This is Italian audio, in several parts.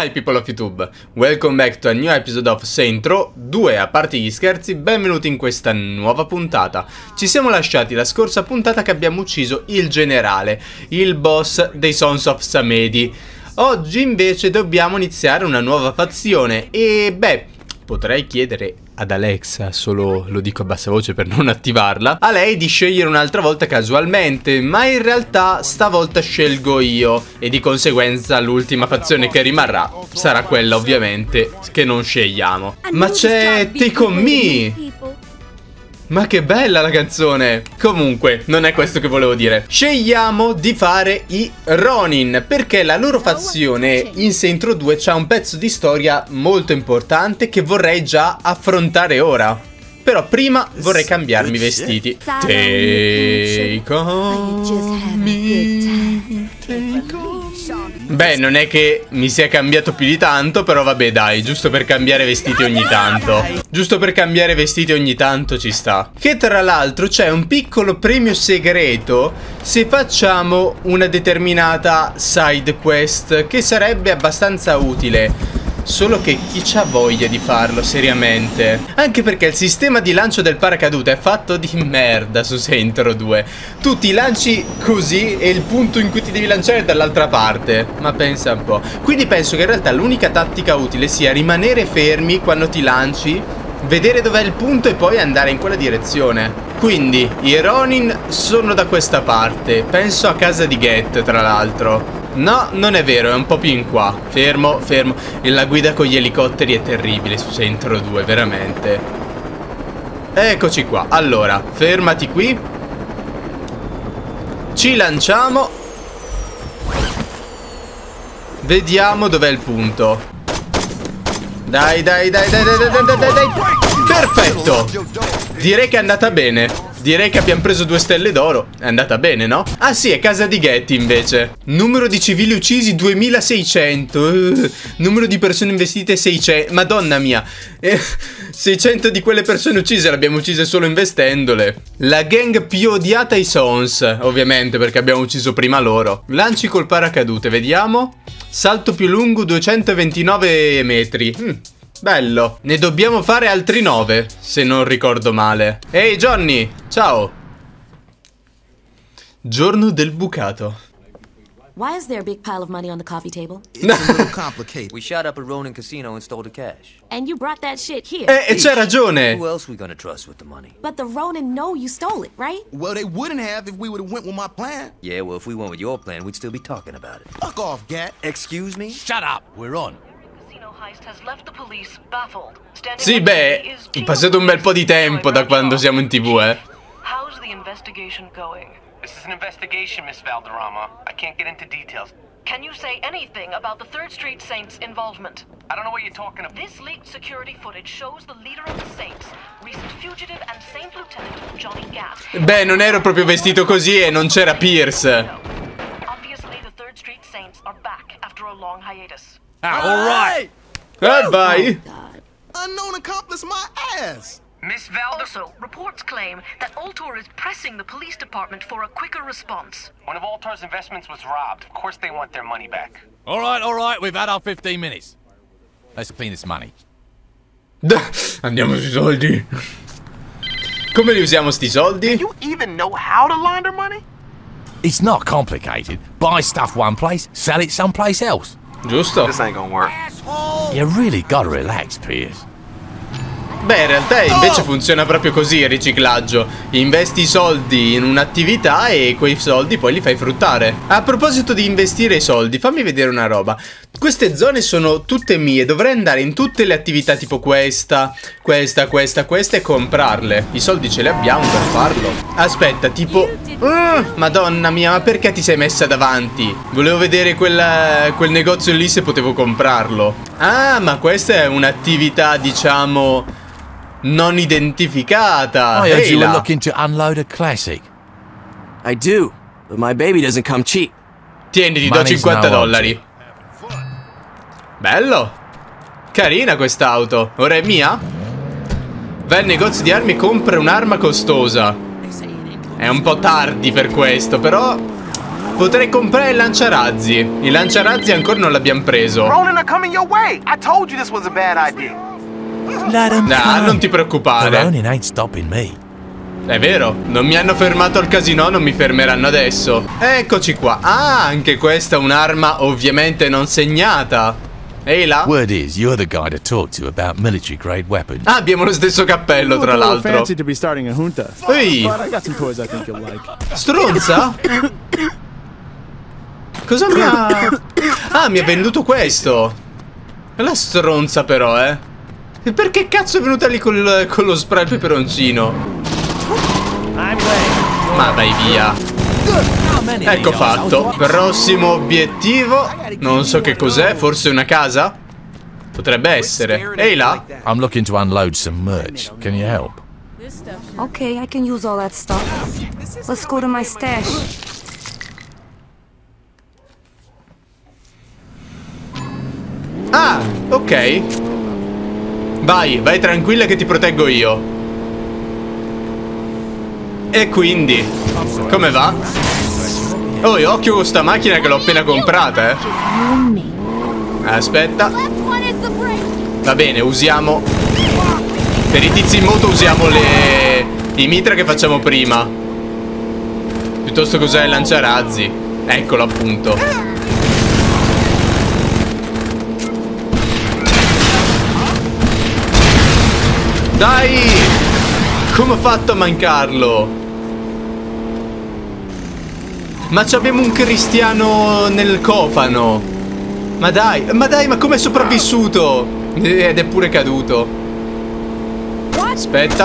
Hi people of YouTube, welcome back to a new episode of Saints Row 2. A parte gli scherzi, benvenuti in questa nuova puntata. Ci siamo lasciati la scorsa puntata che abbiamo ucciso il generale, il boss dei Sons of Samedi. Oggi invece dobbiamo iniziare una nuova fazione e beh, potrei chiedere ad Alexa, solo lo dico a bassa voce per non attivarla, a lei di scegliere un'altra volta casualmente, ma in realtà stavolta scelgo io e di conseguenza l'ultima fazione che rimarrà sarà quella ovviamente che non scegliamo. Ma c'è Take On Me! Ma che bella la canzone! Comunque, non è questo che volevo dire. Scegliamo di fare i Ronin, perché la loro fazione in Saints Row 2 c'ha un pezzo di storia molto importante che vorrei già affrontare ora. Però prima vorrei cambiarmi i vestiti. Take on me, take on. Beh, non è che mi sia cambiato più di tanto, però vabbè dai, giusto per cambiare vestiti ogni tanto. Giusto per cambiare vestiti ogni tanto ci sta. Che tra l'altro c'è un piccolo premio segreto se facciamo una determinata side quest, che sarebbe abbastanza utile. Solo che chi c'ha voglia di farlo seriamente? Anche perché il sistema di lancio del paracadute è fatto di merda su Saints Row 2. Tu ti lanci così e il punto in cui ti devi lanciare è dall'altra parte. Ma pensa un po'. Quindi penso che in realtà l'unica tattica utile sia rimanere fermi quando ti lanci, vedere dov'è il punto e poi andare in quella direzione. Quindi i Ronin sono da questa parte. Penso a casa di Get, tra l'altro. No, non è vero, è un po' più in qua. Fermo, fermo. E la guida con gli elicotteri è terribile su Saints Row 2, veramente. Eccoci qua. Allora, fermati qui. Ci lanciamo. Vediamo dov'è il punto. Dai, dai, dai, dai, dai, dai, dai, dai, dai. Perfetto. Direi che è andata bene. Direi che abbiamo preso 2 stelle d'oro. È andata bene, no? Ah sì, è casa di Getty invece. Numero di civili uccisi 2600. Numero di persone investite 600. Madonna mia. 600 di quelle persone uccise le abbiamo uccise solo investendole. La gang più odiata ai Sons, ovviamente, perché abbiamo ucciso prima loro. Lanci col paracadute, vediamo. Salto più lungo 229 metri. Bello. Ne dobbiamo fare altri 9, se non ricordo male. Ehi Johnny, ciao. Giorno del bucato. Why is there a big pile of money on the coffee table? It's a little complicated. We shot up a Ronin casino and stole the cash. And you brought that shit here. C'è ragione. Who else we gonna trust with the money? But the Ronin know you stole it, right? Well, they wouldn't have if we would have went with my plan. Yeah, well, if we went with your plan, we'd still be talking about it. Fuck off, Gat. Excuse me? Shut up, we're on. Sì, beh, è passato un bel po' di tempo da quando siamo in TV, How's the investigation going? This is an investigation, Miss Valderrama. I can't get into details. Can you say anything about the 3rd Street Saints' involvement? I don't know what you're talking about. This leaked security footage shows the leader of the Saints, recent fugitive and Saint Lieutenant Johnny Gat. Beh, non ero proprio vestito così e non c'era Pierce. Obviously, the 3rd Street Saints are back after a long hiatus. All right. Vai. Unknown accomplice my ass. Miss Valderama. Also, reports claim that Ultor is pressing the police department for a quicker response. One of Altar's investments was robbed. Of course they want their money back. All right, we've had our 15 minutes. Let's clean this money. Andiamo sui soldi. Come li usiamo sti soldi? You even know how to launder money? It's not complicated. Buy stuff one place, sell it someplace else. Giusto? This ain't gonna work. You really gotta relax, Pierce. Beh, in realtà invece funziona proprio così il riciclaggio. Investi i soldi in un'attività e quei soldi poi li fai fruttare. A proposito di investire i soldi, fammi vedere una roba. Queste zone sono tutte mie. Dovrei andare in tutte le attività tipo questa e comprarle. I soldi ce li abbiamo per farlo. Aspetta, tipo... Madonna mia, ma perché ti sei messa davanti? Volevo vedere quel negozio lì se potevo comprarlo. Ah, ma questa è un'attività, diciamo... non identificata. I heard you were looking to unload a classic. I do, but my baby doesn't come cheap. Tieni, ti do 50 dollari. Bello. Carina quest'auto. Ora è mia? Vai al negozio di armi e compra un'arma costosa. È un po' tardi per questo, però Potrei comprare il lanciarazzi. Il lanciarazzi ancora non l'abbiamo preso. Ronin are coming your way. I told you this was a bad idea. Nah, non ti preoccupare. Ronin ain't stopping me. È vero, non mi hanno fermato al casino, non mi fermeranno adesso. Eccoci qua. Ah, anche questa è un'arma ovviamente non segnata. Ehi là. Word is, you're the guy to talk to about military grade weapons. Ah, abbiamo lo stesso cappello, tra l'altro. Ehi. Stronza? Cosa mi ha... Ah, mi ha venduto questo. La stronza però, E perché cazzo è venuta lì con lo spray al peperoncino? Ma vai via. Ecco fatto. Prossimo obiettivo. Non so che cos'è, forse una casa? Potrebbe essere. Ehi là. I'm looking to unload some merch. Can you help? Okay, I can use all that stuff. Let's go to my stash. Ah, ok. Vai tranquilla che ti proteggo io. E quindi, come va? Oh, e occhio con sta macchina che l'ho appena comprata, Aspetta. Va bene, usiamo... Per i tizi in moto usiamo i mitra che facciamo prima. Piuttosto che usare il lanciarazzi. Eccolo appunto. Dai! Come ho fatto a mancarlo? Ma abbiamo un cristiano nel cofano. Ma dai, ma come è sopravvissuto? Ed è pure caduto. Aspetta.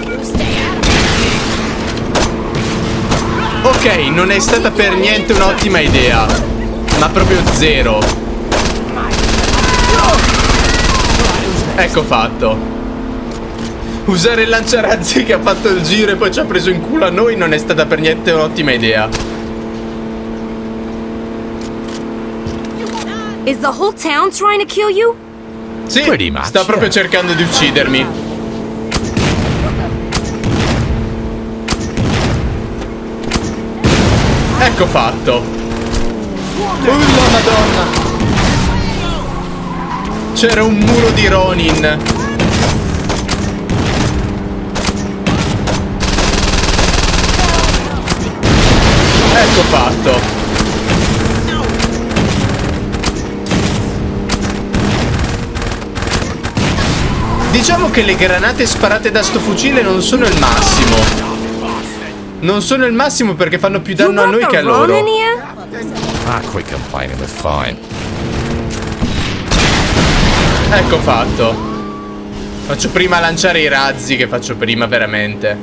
Ok, non è stata per niente un'ottima idea. Ma proprio zero. Ecco fatto. Usare il lanciarazzi che ha fatto il giro e poi ci ha preso in culo a noi non è stata per niente un'ottima idea. Is the whole town trying to kill you? Sì, sta proprio cercando di uccidermi. Ecco fatto. La madonna. C'era un muro di Ronin. Ecco fatto. Diciamo che le granate sparate da sto fucile non sono il massimo. Non sono il massimo perché fanno più danno a noi che a loro. Quit complaining, we're fine. Ecco fatto. Faccio prima lanciare i razzi che faccio prima veramente.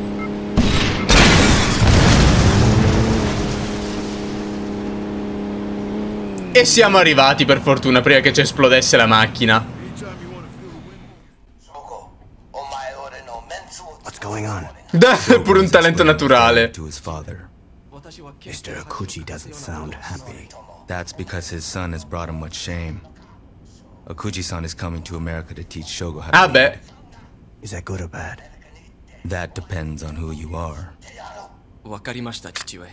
E siamo arrivati per fortuna prima che ci esplodesse la macchina. Going on? Pure un talento naturale. To his father. Mr. Akuchi doesn't sound happy. That's because his son has brought him much shame. Akuchi-san is coming to America to teach Shogo how to beh. Is that good or bad? That depends on who you are. Wakarimashita, chichiue.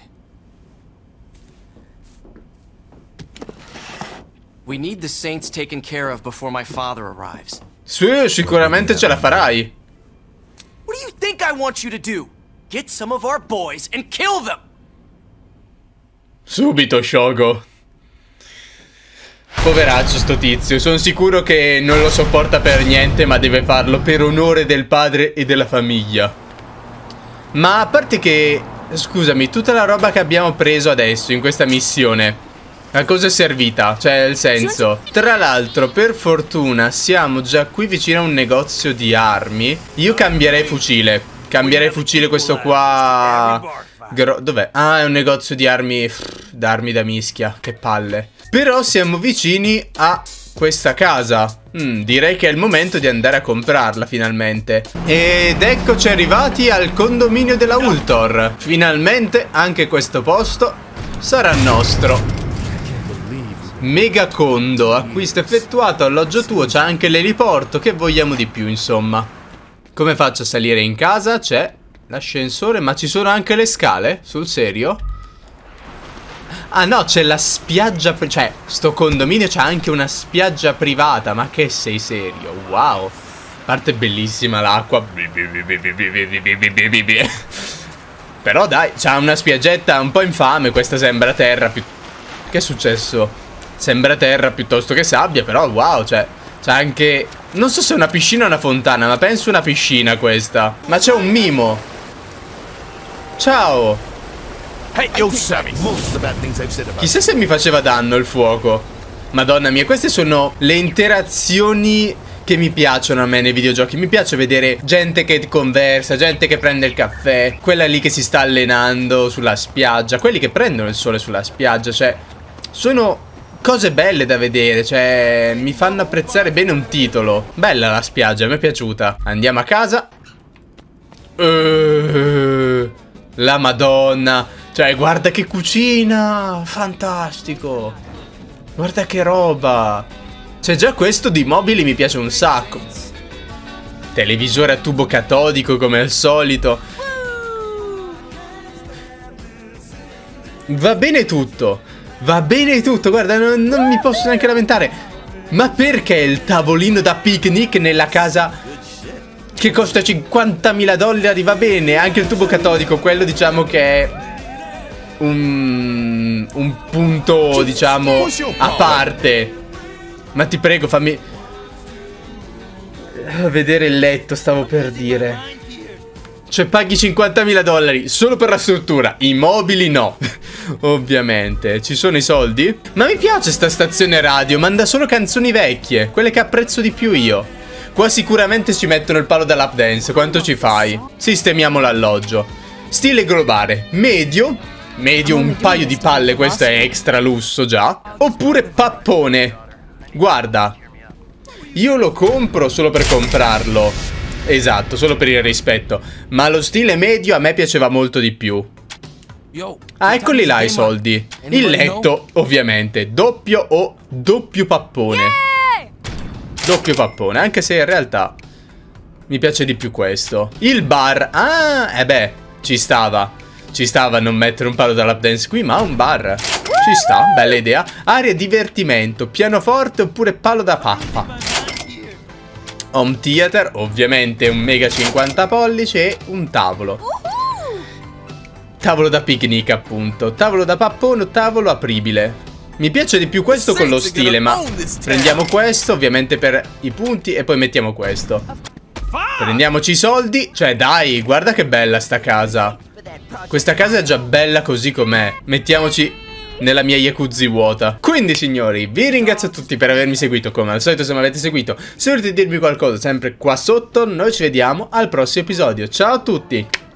We need the Saints taken care of before my father arrives. Sì, sicuramente ce la farai. What do you think I want you to do? Get some of our boys and kill them! Subito, Shogo. Poveraccio sto tizio. Sono sicuro che non lo sopporta per niente, ma deve farlo per onore del padre e della famiglia. Ma a parte che... Scusami, tutta la roba che abbiamo preso adesso in questa missione, a cosa è servita? Cioè, nel senso... Tra l'altro, per fortuna, siamo già qui vicino a un negozio di armi. Io cambierei fucile. Cambierei fucile questo qua... Dov'è? Ah, è un negozio di armi... D'armi da mischia. Che palle. Però siamo vicini a questa casa. Direi che è il momento di andare a comprarla finalmente. Ed eccoci arrivati al condominio della Ultor. Finalmente anche questo posto sarà nostro. Mega condo, acquisto effettuato, alloggio tuo, c'è anche l'eliporto, che vogliamo di più insomma. Come faccio a salire in casa? C'è l'ascensore, ma ci sono anche le scale? Sul serio? Ah no, c'è la spiaggia, cioè, sto condominio c'ha anche una spiaggia privata. Ma che sei serio? Wow. A parte bellissima l'acqua. Però dai, c'ha una spiaggetta un po' infame. Questa sembra terra più... Che è successo? Sembra terra piuttosto che sabbia. Però wow, cioè, c'ha anche... Non so se è una piscina o una fontana, ma penso una piscina questa. Ma c'è un mimo. Ciao. Chissà se mi faceva danno il fuoco. Madonna mia, queste sono le interazioni che mi piacciono a me nei videogiochi. Mi piace vedere gente che conversa, gente che prende il caffè, quella lì che si sta allenando sulla spiaggia, quelli che prendono il sole sulla spiaggia. Cioè, sono cose belle da vedere. Cioè, mi fanno apprezzare bene un titolo. Bella la spiaggia, mi è piaciuta. Andiamo a casa. La Madonna. Cioè, guarda che cucina. Fantastico. Guarda che roba. Cioè, già questo di mobili mi piace un sacco. Televisore a tubo catodico come al solito. Va bene tutto. Va bene tutto. Guarda, non mi posso neanche lamentare. Ma perché il tavolino da picnic nella casa che costa $50.000? Va bene. Anche il tubo catodico, quello diciamo che è un punto, diciamo, a parte. Ma ti prego, fammi vedere il letto, stavo per dire. Cioè, paghi $50.000 solo per la struttura. I mobili no. Ovviamente. Ci sono i soldi? Ma mi piace sta stazione radio. Manda solo canzoni vecchie, quelle che apprezzo di più io. Qua sicuramente ci mettono il palo da lap dance. Quanto ci fai? Sistemiamo l'alloggio. Stile globale. Medio. Medio, un paio di palle. Questo è extra lusso già. Oppure pappone. Guarda, io lo compro solo per comprarlo. Esatto, solo per il rispetto. Ma lo stile medio a me piaceva molto di più. Ah, eccoli là i soldi. Il letto, ovviamente. Doppio o doppio pappone. Doppio pappone, anche se in realtà mi piace di più questo. Il bar. Ah, beh, ci stava. Ci stava a non mettere un palo da lap dance qui, ma un bar. Ci sta, bella idea. Area divertimento, pianoforte oppure palo da pappa. Home theater, ovviamente un mega 50 pollici e un tavolo. Tavolo da picnic, appunto. Tavolo da pappone o tavolo apribile. Mi piace di più questo con lo stile, ma prendiamo questo ovviamente per i punti e poi mettiamo questo. Prendiamoci i soldi. Cioè dai, guarda che bella sta casa. Questa casa è già bella così com'è. Mettiamoci nella mia jacuzzi vuota. Quindi signori, vi ringrazio a tutti per avermi seguito. Come al solito, se mi avete seguito, se volete dirmi qualcosa sempre qua sotto. Noi ci vediamo al prossimo episodio. Ciao a tutti.